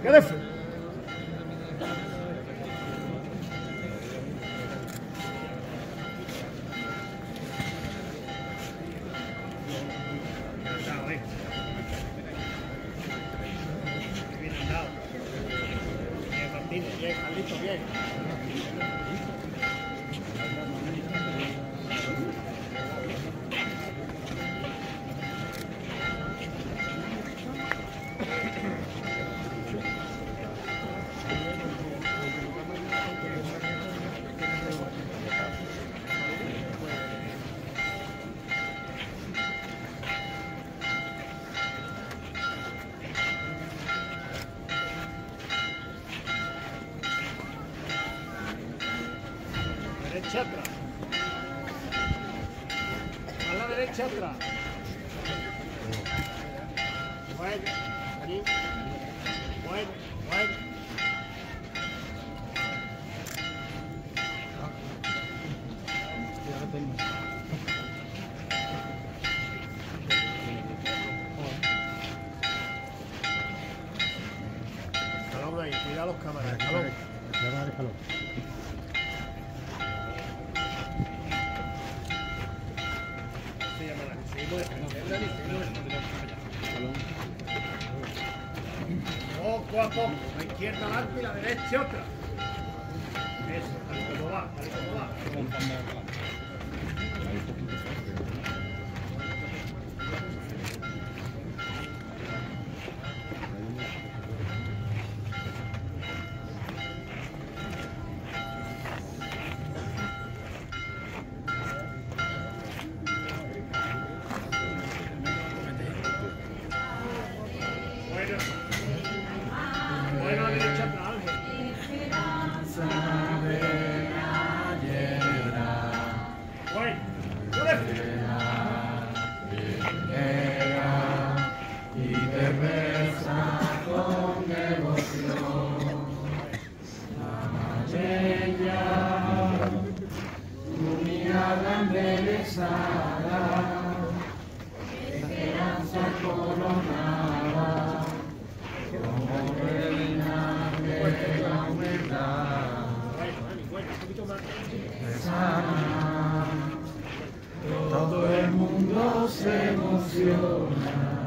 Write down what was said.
Jefe. Bien andado. Bien, Martínez, bien, Carlito, bien. Derecha atrás. A la derecha atrás. Bueno, aquí. Bueno, bueno. Escalón ahí, cuida los cámaras, escalón. Poco a poco, la izquierda adelante y la derecha otra. Eso, tal como va, tal como va. Bueno, a la derecha atrás, Ángel. Bueno, y te besa con devoción. Bella, tu mirada embelesada, esperanza coronada, como reina de la humildad. Sana, todo el mundo se emociona.